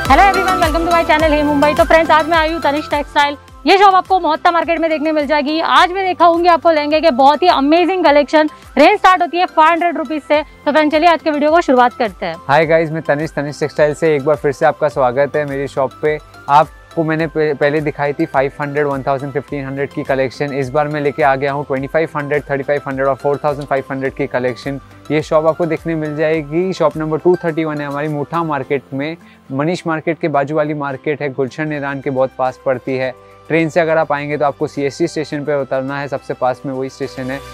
Hello everyone, welcome to my channel hey Mumbai. तो friends, आज मैं आई हूँ तनिष्क टेक्सटाइल। ये शॉप आपको मोहत्ता मार्केट में देखने मिल जाएगी। आज मैं दिखाऊंगी आपको लहंगे के बहुत ही अमेजिंग कलेक्शन। रेंज स्टार्ट होती है 500 रुपीज से। तो फ्रेंड्स, चलिए आज के वीडियो को शुरुआत करते हैं। हाय गाइस, मैं तनिष्क टेक्सटाइल से एक बार फिर से आपका स्वागत है मेरी शॉप पे। आपको मैंने पहले दिखाई थी 500, 1000, 1500 की कलेक्शन। इस बार मैं लेके आ गया हूँ 2500, 3500 और 4500 की कलेक्शन। ये शॉप आपको देखने मिल जाएगी। शॉप नंबर 231 है हमारी मोठा मार्केट में। मनीष मार्केट के बाजू वाली मार्केट है, गुलशन ईरान के बहुत पास पड़ती है। ट्रेन से अगर आप आएंगे तो आपको CST स्टेशन पे उतरना है, सबसे पास में वही स्टेशन है।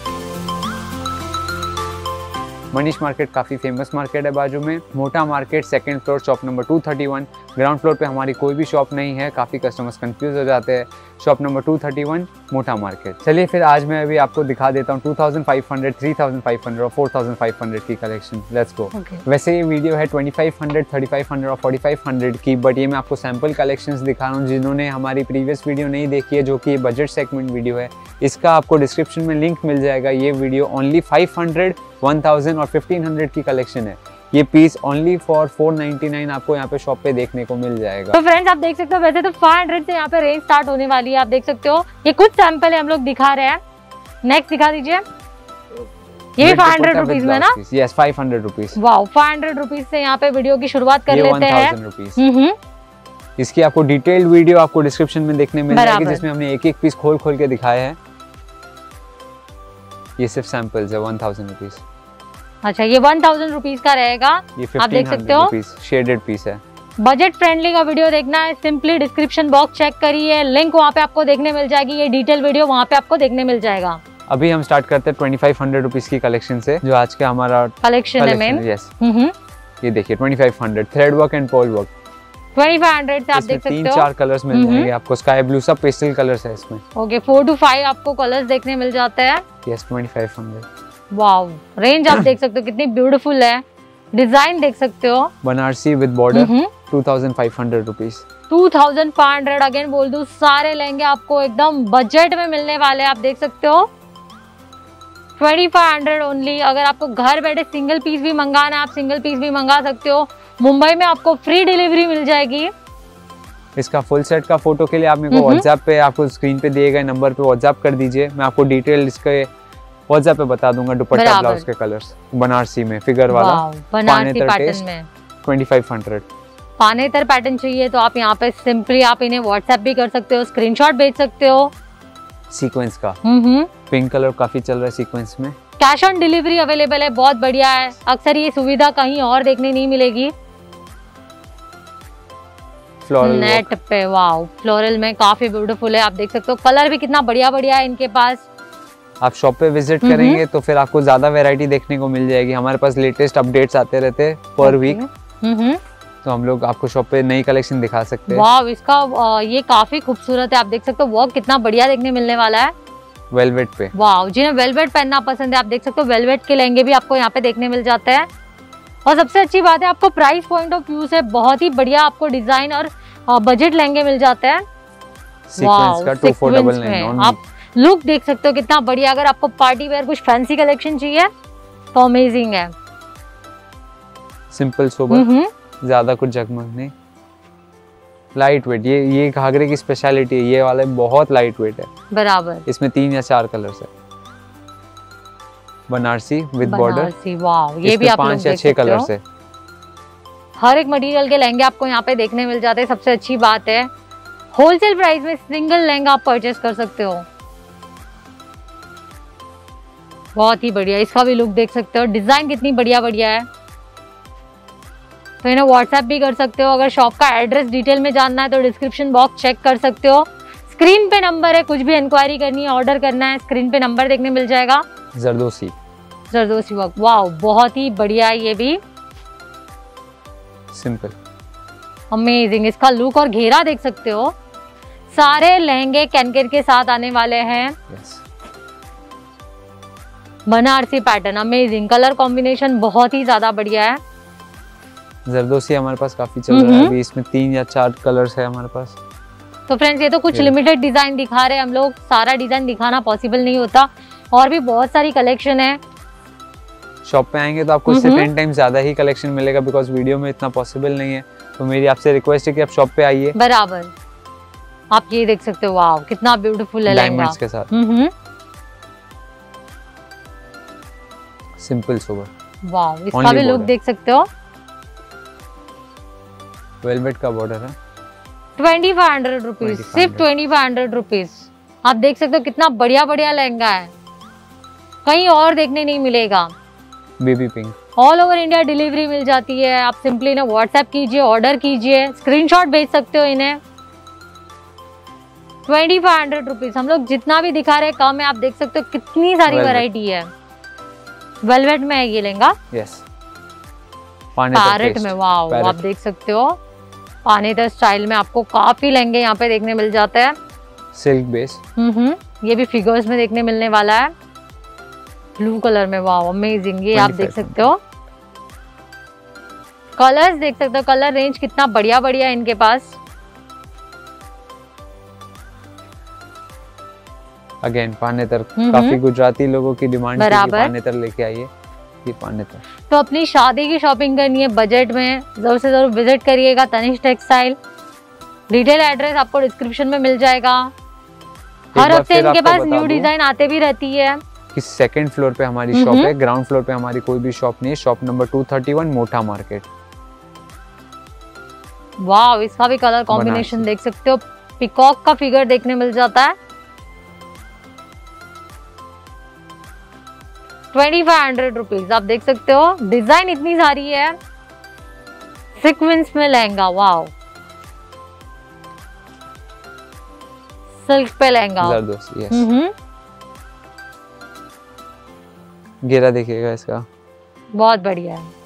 मनीष मार्केट काफ़ी फेमस मार्केट है बाजू में। मोठा market second floor, shop number 231। Ground floor पे हमारी कोई भी शॉप नहीं है, काफ़ी कस्टमर्स कंफ्यूज हो जाते हैं। शॉप नंबर 231 मोठा मार्केट। चलिए फिर आज मैं अभी आपको दिखा देता हूँ 2500, 3500 और 4500 की कलेक्शन। Let's go. वैसे ये वीडियो है 2500, 3500 और 4500 की, बट ये मैं आपको सैम्पल कलेक्शंस दिखा रहा हूँ। जिन्होंने हमारी प्रीवियस वीडियो नहीं देखी है, जो कि बजट सेगमेंट वीडियो है, इसका आपको डिस्क्रिप्शन में लिंक मिल जाएगा। ये वीडियो ओनली 500, 1000 और 1500 की कलेक्शन है। ये पीस ओनली फॉर 499 आपको यहाँ पे शॉप पे देखने को मिल जाएगा। तो फ्रेंड्स, आप देख सकते हो वैसे तो 500 से यहाँ पे रेंज स्टार्ट होने वाली है। आप देख सकते हो ये कुछ सैंपल है हम लोग दिखा रहे हैं। नेक्स्ट दिखा दीजिए। ये भी 500 रुपीज में ना? Yes, 500 rupees. वाओ, 500 रुपीज से यहाँ पे वीडियो की शुरुआत कर लेते हैं। इसकी आपको डिटेल्ड वीडियो आपको डिस्क्रिप्शन में देखने मिल जाएगी, जिसमें हमने एक एक पीस खोल खोल के दिखाया है। ये सिर्फ सैंपल्स है। 1000 रुपीज। अच्छा, ये 1000 रुपीज का रहेगा। ये आप देख सकते हो शेडेड पीस है। बजट फ्रेंडली का वीडियो देखना है, सिंपली डिस्क्रिप्शन बॉक्स चेक करिए, लिंक वहाँ पे आपको देखने मिल जाएगी। ये डिटेल वीडियो वहाँ पे आपको देखने मिल जाएगा। अभी हम स्टार्ट करते हैं 2500 रुपीज की कलेक्शन से, जो आज का हमारा कलेक्शन है मेन। यस, ये देखिए 2500 thread work and pearl work. 2500 से आप देख सकते हो 3-4 कलर्स मिल जाएंगे आपको। स्काई ब्लू, सब पेस्टल कलर्स है इसमें। ओके, 4 to 5 आपको कलर्स देखने मिल जाते हैं। यस, 2500। वाओ, रेंज आप देख सकते हो कितनी ब्यूटीफुल है। डिजाइन देख सकते हो। Banarasi with border, 2500 rupees. 2500 again बोल दूं, सारे लहंगे आपको एकदम बजट में मिलने वाले हैं। आप देख सकते हो 2500 ओनली। अगर आपको घर बैठे सिंगल पीस भी मंगाना है, आप सिंगल पीस भी मंगा सकते हो। मुंबई में आपको फ्री डिलीवरी मिल जाएगी। इसका फुल सेट का फोटो के लिए आप मेरे को व्हाट्सएप पे, आपको स्क्रीन पे दिए गए नंबर पे व्हाट्सएप कर दीजिए। मैं आपको डिटेल इसके व्हाट्सएप पे बता दूंगा। दुपट्टा ब्लाउज के कलर्स बनारसी में फिगर वाला, बनारसी पैटर्न में 2500। पानेतर पैटर्न चाहिए तो आप यहाँ पे सिंपली आप इन्हें व्हाट्सएप भी कर सकते हो, स्क्रीनशॉट भेज सकते हो। सीक्वेंस का पिंक कलर काफी चल रहा है सीक्वेंस में। कैश ऑन डिलीवरी अवेलेबल है, बहुत बढ़िया है। अक्सर ये सुविधा कहीं और देखने नहीं मिलेगी। फ्लोरल नेट पे, वाओ, फ्लोरल में काफी ब्यूटीफुल है। आप देख सकते हो कलर भी कितना बढ़िया बढ़िया है इनके पास। आप शॉप पे विजिट करेंगे तो फिर आपको ज्यादा वैरायटी देखने को मिल जाएगी। हमारे पास लेटेस्ट अपडेट्स आते रहते हैं पर वीक, तो हम लोग आपको शॉप पे नई कलेक्शन दिखा सकते हैं। वाव, इसका ये काफी खूबसूरत है। आप देख सकते हो वर्क कितना बढ़िया देखने मिलने वाला है वेलवेट पे। वाव, जिन्हें वेलवेट पहनना पसंद है आप देख सकते हो वेलवेट के लहंगे भी आपको यहाँ पे देखने मिल जाते हैं। और सबसे अच्छी बात है, आपको प्राइस पॉइंट ऑफ व्यू से बहुत ही बढ़िया आपको डिजाइन और बजट लहंगे मिल जाते हैं। सीक्वेंस का 2499। आप लुक देख सकते हो कितना बढ़िया। अगर आपको पार्टी वेयर कुछ फैंसी कलेक्शन चाहिए तो अमेजिंग है। सिंपल सोबर, ज्यादा कुछ जगमग नहीं, लाइट वेट। ये घाघरे की स्पेशलिटी है, ये वाला बहुत लाइट वेट है बराबर। इसमें 3 या 4 कलर्स है। बनारसी विद बॉर्डर, वाव, ये भी आप 5 या 6 कलर्स है। हर एक मटेरियल के लहंगे आपको यहाँ पे देखने मिल जाते हैं। सबसे अच्छी बात है, होलसेल प्राइस में सिंगल लहंगा आप परचेस कर सकते हो। बहुत ही बढ़िया, इसका भी लुक देख सकते हो। डिजाइन कितनी बढ़िया बढ़िया है। तो इन्हें व्हाट्सएप भी कर सकते हो। अगर शॉप का एड्रेस डिटेल में जानना है तो डिस्क्रिप्शन बॉक्स चेक कर सकते हो। स्क्रीन पे नंबर है, कुछ भी इंक्वायरी करनी है, ऑर्डर करना है, स्क्रीन पे नंबर देखने मिल जाएगा। जरदोसी वर्क, वाओ, बहुत ही बढ़िया है। ये भी सिंपल अमेजिंग। इसका लुक और घेरा देख सकते हो। सारे लहंगे कैनकेर के साथ आने वाले हैं। Banarasi pattern, amazing. Colour combination बहुत ही ज्यादा बढ़िया है। जरदोसी हमारे पास काफी चल रहा है अभी। इसमें 3 या 4 कलर्स है हमारे पास। तो फ्रेंड्स, ये तो कुछ लिमिटेड डिजाइन दिखा रहे हैं हम लोग। सारा डिजाइन दिखाना पॉसिबल नहीं होता, और भी बहुत सारी कलेक्शन है। शॉप पे आएंगे तो आपको इससे 10 टाइम्स ज्यादा ही कलेक्शन मिलेगा, बिकॉज वीडियो में इतना पॉसिबल नहीं है। तो मेरी आपसे रिक्वेस्ट है कि आप शॉप पे आइए। बराबर। आप ये देख सकते हो, वाव कितना ब्यूटीफुल है लहंगा डायमंड्स के साथ। Simple sober. वाव, इसका भी लुक देख सकते हो। वेलवेट का बॉर्डर है। 2500 रुपीज, सिर्फ 2500 रुपीज। आप देख सकते हो कितना बढ़िया बढ़िया लहंगा है, कहीं और देखने नहीं मिलेगा। Baby pink. All over India delivery मिल जाती है। आप सिंपली इन्हें व्हाट्सएप कीजिए, ऑर्डर कीजिए, स्क्रीनशॉट भेज सकते हो इन्हें। 2500 रुपीज। हम लोग जितना भी दिखा रहे हैं कम है। आप देख सकते हो कितनी सारी वैरायटी है। वेलवेट में है ये लहंगा। यस। पैरेट में, वाव आप देख सकते हो पानेतर स्टाइल में आपको काफी लहंगे यहाँ पे देखने मिल जाते हैं। Silk base. ये भी फिगर्स में देखने मिलने वाला है, ब्लू कलर में। Wow amazing. ये आप देख सकते हो, कलर्स देख सकते हो, कलर रेंज कितना बढ़िया बढ़िया है इनके पास। अगेन पानेतर, काफी गुजराती लोगों की डिमांड है कि पानेतर लेके आइए। ये पानेतर। तो अपनी शादी की शॉपिंग करनी है बजट में, जरूर से जरूर विजिट करिएगा तनिष्क टेक्सटाइल। डिटेल एड्रेस आपको डिस्क्रिप्शन में मिल जाएगा। हर हफ्ते इनके पास न्यू डिजाइन आते भी रहती है। कि सेकंड फ्लोर पे हमारी शॉप है, ग्राउंड फ्लोर पे हमारी कोई भी शॉप नहीं है। शॉप नंबर 231 मोटा मार्केट। वाव, इसका भी कलर कॉम्बिनेशन देख सकते हो, पिकॉक का फिगर देखने मिल जाता है। 2500 रुपीज। आप देख सकते हो डिजाइन इतनी सारी है। सीक्वेंस में लहंगा, वाव सिल्क पे लहंगा। घेरा देखिएगा इसका, बहुत बढ़िया है।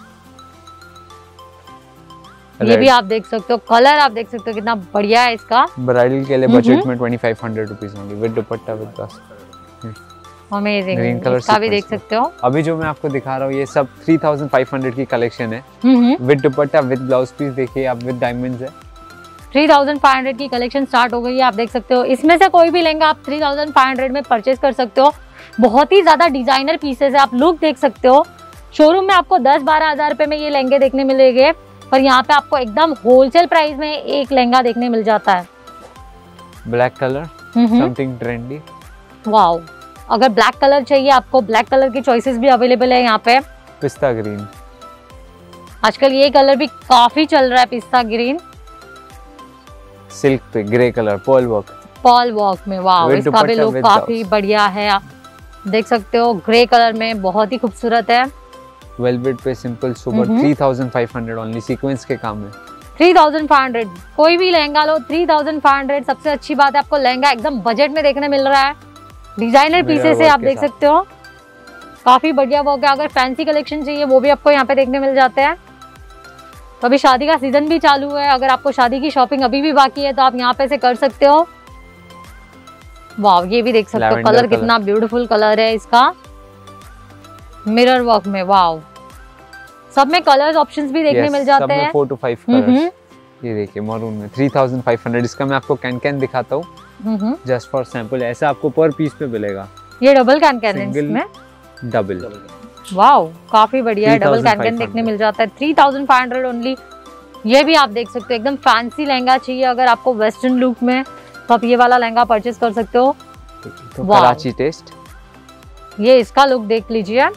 ये भी आप देख सकते हो, कलर आप देख सकते हो कितना बढ़िया है इसका। ब्राइडल के लिए बजट में 2500 रुपीज होंगे with dupatta with blouse. Amazing. इसका भी देख सकते हो। अभी जो मैं आपको दिखा रहा हूँ ये सब 3500 की कलेक्शन है with dupatta with blouse piece. देखिए आप, विद डायमंड्स है। 3500 की कलेक्शन स्टार्ट हो गई है। आप देख सकते हो इसमें से कोई भी लहंगा आप 3500 में परचेज कर सकते हो। बहुत ही ज्यादा डिजाइनर पीसेस है। आप लुक देख सकते हो, शोरूम में आपको 10-12 हजार रुपए में ये लहंगे देखने मिलेंगे, पर यहाँ पे आपको एकदम होलसेल प्राइस में एक लहंगा देखने मिल जाता है। Black colour, something trendy. Wow, अगर ब्लैक कलर चाहिए आपको, ब्लैक कलर की चॉइसेस भी अवेलेबल है यहाँ पे। पिस्ता ग्रीन, आजकल ये कलर भी काफी चल रहा है, पिस्ता ग्रीन। सिल्क पे ग्रे कलर, पर्ल वर्क में। वाओ, इसका भी लुक काफी बढ़िया है। आप देख सकते हो ग्रे कलर में, बहुत ही खूबसूरत है। वेलवेट पे सिंपल सोबर। 3500 ओनली, सीक्वेंस के काम है। 3500, कोई भी लहंगा लो 3500। सबसे अच्छी बात है आपको लहंगा एकदम बजट में देखने मिल रहा है। डिजाइनर पीसेस है, आप देख सकते हो काफी बढ़िया वर्क है। अगर फैंसी कलेक्शन चाहिए वो भी आपको यहाँ पे देखने मिल जाते हैं। तो अभी शादी का सीजन भी चालू है, अगर आपको शादी की शॉपिंग अभी भी बाकी है तो आप यहाँ पे से कर सकते हो। वाव, ये भी देख सकते हो, कलर कितना ब्यूटीफुल कलर है इसका, मिरर वर्क में। वाव, सब में कलर्स ऑप्शंस भी देखने मिल जाते हैं। 4 to 5 कलर्स। ये देखिए मरून में 3500। इसका मैं आपको कैन दिखाता हूँ जस्ट फॉर सैंपल। ऐसा आपको पर पीस पे मिलेगा। ये डबल कैन इसमें, डबल। वाव, काफी बढ़िया है। डबल कैन देखने मिल जाता है। 3500 ओनली। ये भी आप देख सकते हो, एकदम फैंसी लहंगा चाहिए अगर आपको वेस्टर्न लुक में, तो आप ये वाला लहंगा परचेज कर सकते हो। तो कराची टेस्ट, ये इसका लुक देख लीजिए।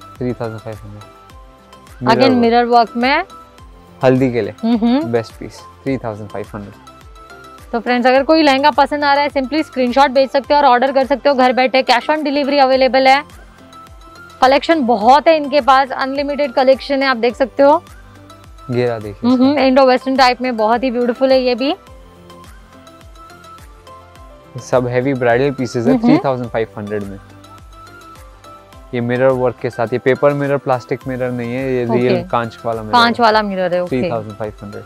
3500। अगेन मिरर वर्क में, हल्दी के लिए बेस्ट पीस। 3500। तो फ्रेंड्स, अगर कोई लहंगा पसंद आ रहा है सिंपली स्क्रीनशॉट भेज सकते हो और ऑर्डर कर सकते हो घर बैठे। कैश ऑन डिलीवरी अवेलेबल है। कलेक्शन बहुत है इनके पास, अनलिमिटेड कलेक्शन है, आप देख सकते हो। घेरा देखिए, इंडो वेस्टर्न टाइप में, बहुत ही ब्यूटीफुल है। ये भी सब हैवी ब्राइडल पीसेस है 3500 में। ये मिरर वर्क के साथ, ये पेपर मिरर, प्लास्टिक मिरर नहीं है, ये रियल कांच वाला मिरर है। 3500।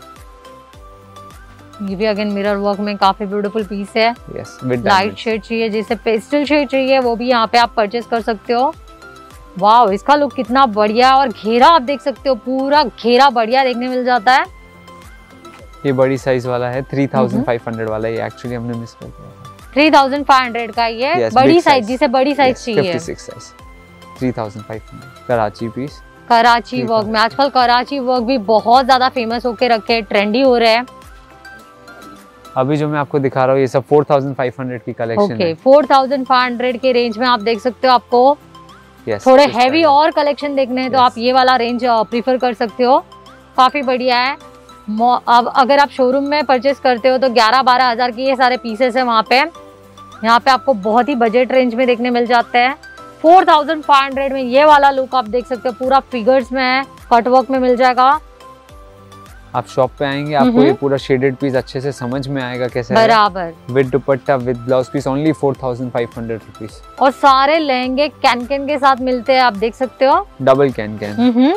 ये भी अगेन मिरर वर्क में काफी ब्यूटीफुल पीस है। यस, विद लाइट शेड चाहिए, जैसे पेस्टल शेड चाहिए वो भी यहाँ पे आप परचेज कर सकते हो। वाव, इसका लुक कितना बढ़िया, और घेरा आप देख सकते हो, पूरा घेरा बढ़िया देखने मिल जाता है। ये बड़ी साइज वाला है 3500 वाला, ये एक्चुअली हमने मिस कर दिया। 3500 का ये बड़ी साइज, जिसे बड़ी साइज चाहिए। 56 size. 3500 Karachi piece. Karachi work में आजकल कराची वर्क भी बहुत ज्यादा फेमस होके रखे हैं, ट्रेंडी हो रहे हैं। अभी जो मैं आपको दिखा रहा हूँ ये सब 4500 की कलेक्शन ओके, है। 4500 के रेंज में आप देख सकते हो। आपको थोड़े हैवी और कलेक्शन देखने हैं तो आप ये वाला रेंज प्रीफर कर सकते हो, काफी बढ़िया है। अब अगर आप शोरूम में परचेस करते हो तो 11-12 हजार की ये सारे पीसेस है वहाँ पे। यहाँ पे आपको बहुत ही बजट रेंज में देखने मिल जाते हैं। 4500 में ये वाला लुक आप देख सकते हो, पूरा फिगर्स में है, कटवर्क में मिल जाएगा। आप शॉप पे आएंगे आपको ये पूरा शेडेड पीस अच्छे से समझ में आएगा कैसे बराबर। With dupatta with blouse piece only 4500 rupees. और सारे लहंगे कैन के साथ मिलते हैं, आप देख सकते हो। डबल कैन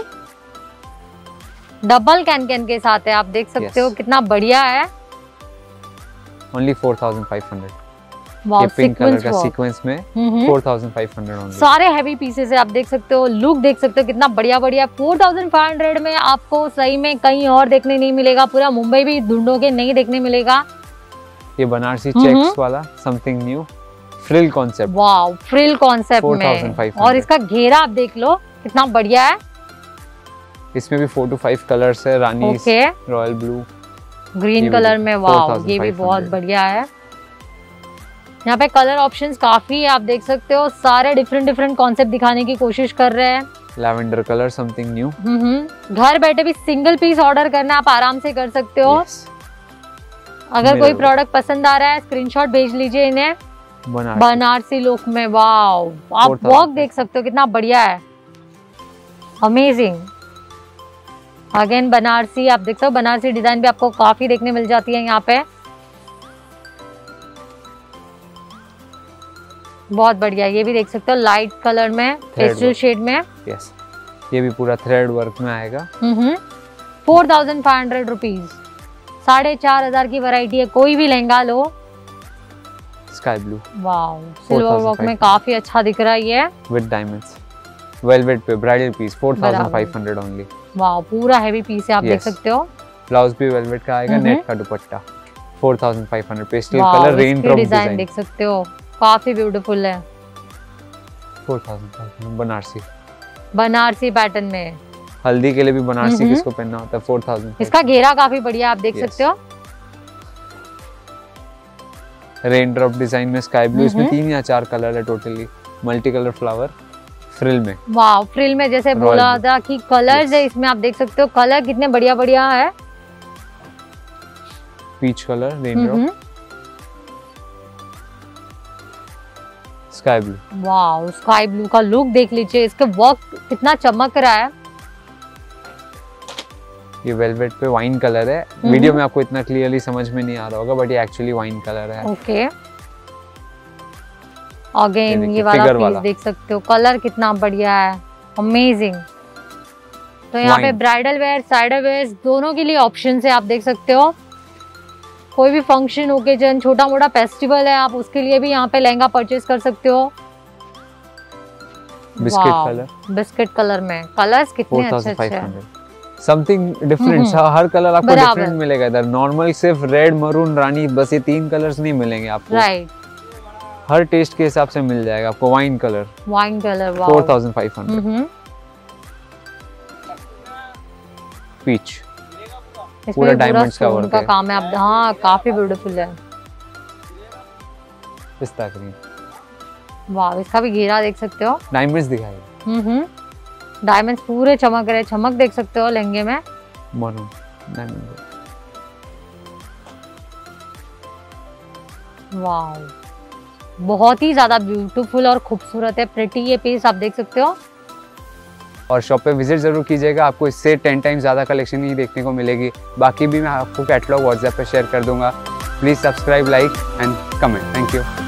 डबल कैन के साथ है, आप देख सकते हो कितना बढ़िया है। ओनली 4500। वाओ, पिंक कलर का वर्क। सीक्वेंस में 4500 ओनली। सारे हैवी पीसेस है, आप देख सकते हो। लुक देख सकते हो कितना बढ़िया बढ़िया। 4500 में आपको सही में कहीं और देखने नहीं मिलेगा, पूरा मुंबई भी ढूंढोगे नहीं देखने मिलेगा। ये बनारसी चेक्स वाला something new frill concept. Wow, frill concept में। 4500। और इसका घेरा आप देख लो कितना बढ़िया है। इसमें भी 4 to 5 कलर्स है, रानी, okay, royal blue, green colour में। वाओ, ये भी बहुत बढ़िया है। यहाँ पे कलर ऑप्शंस काफी है, आप देख सकते हो। सारे डिफरेंट कॉन्सेप्ट दिखाने की कोशिश कर रहे हैं। Lavender colour something new. घर बैठे भी सिंगल पीस ऑर्डर करना आप आराम से कर सकते हो। अगर कोई प्रोडक्ट पसंद आ रहा है स्क्रीनशॉट भेज लीजिए इन्हें। बनारसी लुक में। वाओ, आप वर्क देख सकते हो कितना बढ़िया है, अमेजिंग। अगेन बनारसी आप देख सकते हो। बनारसी डिजाइन भी आपको काफी देखने मिल जाती है यहाँ पे, बहुत बढ़िया। ये भी देख सकते हो लाइट कलर में, पेस्टल शेड में। यस, ये भी पूरा थ्रेड वर्क में आएगा। 4500 रुपीज। 4500 की वैरायटी है, कोई भी लहंगा लो। Sky blue. Wow, silver work में काफी अच्छा दिख रहा है ये, विद डायमंड्स। वेलवेट पे ब्राइडल पीस 4500 ओनली। वाओ, पूरा हैवी पीस है, आप देख सकते हो। ब्लाउज भी वेलवेट का आएगा, नेट का dupatta 4500। Pastel colour rain drop design देख सकते हो, काफी ब्यूटीफुल है। 4500 बनारसी। बनारसी पैटर्न में। हल्दी के लिए भी बनारसी किसको पहनना होता है 4000। इसका घेरा काफी बढ़िया आप देख सकते हो। रेन ड्रॉप डिजाइन में स्काई ब्लू। इसमें 3 या 4 कलर है totally. Multi colour flower frill में। वाओ, फ्रिल में जैसे बोला था कि कलर्स है इसमें, आप देख सकते हो। कलर कितने बढ़िया बढ़िया है। Peach colour, rain drop, sky blue. Wow, sky blue का लुक देख लीजिए, इसका वर्क कितना चमक रहा है। ये वेलवेट पे वाइन कलर है। वीडियो में आपको इतना क्लियरली समझ में नहीं आ रहा होगा, बट ये एक्चुअली वाइन कलर है। ओके, अगेन ये वाला पीस देख सकते हो, कलर कितना बढ़िया है, अमेजिंग। तो यहाँ पे ब्राइडल वेयर, साइडर वेयर दोनों के लिए ऑप्शन है, आप देख सकते हो। कोई भी फंक्शन, ओकेजन, छोटा मोटा फेस्टिवल है, आप उसके लिए भी यहाँ पे लहंगा परचेज कर सकते हो। बिस्किट कलर, बिस्किट कलर में कलर्स कितने अच्छे हैं। समथिंग डिफरेंट, हर कलर आपको डिफरेंट मिलेगा इधर। नॉर्मल सिर्फ रेड, मरून, रानी, बस ये 3 कलर्स नहीं मिलेंगे आपको। राइट, हर टेस्ट के हिसाब से मिल जाएगा आपको। Wine colour, 4500। पीच, पूरा डायमंड्स का वर्क है, काम है। आप हाँ, काफी ब्यूटीफुल है। पिस्ता ग्रीन। वाह, इसका भी घेरा देख सकते हो। डायमंड्स दिखाएगा। डायमंड्स पूरे चमक रहे, चमक देख सकते हो लहंगे में। Maroon diamond. वाह, बहुत ही ज्यादा ब्यूटीफुल और खूबसूरत है, प्रिटी ये पीस आप देख सकते हो। और शॉप पे विजिट जरूर कीजिएगा, आपको इससे 10 टाइम्स ज़्यादा कलेक्शन ही देखने को मिलेगी। बाकी भी मैं आपको कैटलॉग व्हाट्सएप पे शेयर कर दूंगा। Please subscribe, like and comment. Thank you.